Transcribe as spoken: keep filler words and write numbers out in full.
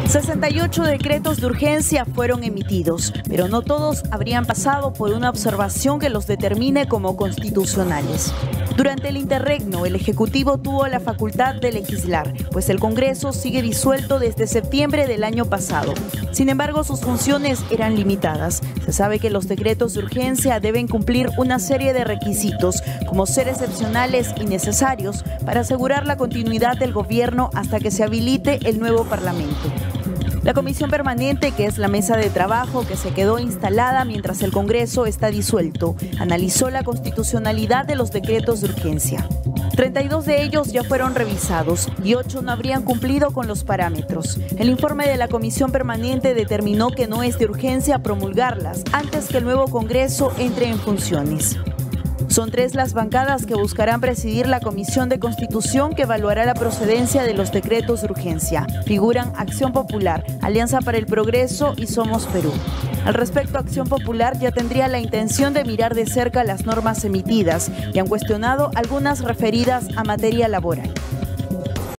sesenta y ocho decretos de urgencia fueron emitidos, pero no todos habrían pasado por una observación que los determine como constitucionales. Durante el interregno, el Ejecutivo tuvo la facultad de legislar, pues el Congreso sigue disuelto desde septiembre del año pasado. Sin embargo, sus funciones eran limitadas. Se sabe que los decretos de urgencia deben cumplir una serie de requisitos, como ser excepcionales y necesarios, para asegurar la continuidad del gobierno hasta que se habilite el nuevo Parlamento. La Comisión Permanente, que es la mesa de trabajo que se quedó instalada mientras el Congreso está disuelto, analizó la constitucionalidad de los decretos de urgencia. treinta y dos de ellos ya fueron revisados y ocho no habrían cumplido con los parámetros. El informe de la Comisión Permanente determinó que no es de urgencia promulgarlas antes que el nuevo Congreso entre en funciones. Son tres las bancadas que buscarán presidir la Comisión de Constitución que evaluará la procedencia de los decretos de urgencia. Figuran Acción Popular, Alianza para el Progreso y Somos Perú. Al respecto, Acción Popular ya tendría la intención de mirar de cerca las normas emitidas y han cuestionado algunas referidas a materia laboral.